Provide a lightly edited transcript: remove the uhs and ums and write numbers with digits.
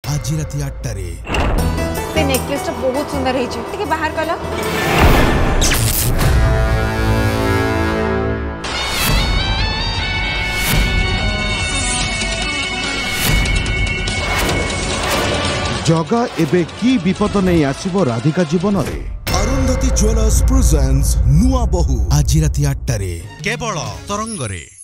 आज राति 8टारे से नेकलेस बहुत सुंदर है बाहर कल जगा एबे की विपद नहीं आसिबो राधिका जीवन रे। अरुंधति ज्वेलर्स प्रेजेंट्स नुआ बहु आज राति 8टारे केवल तरंगरे।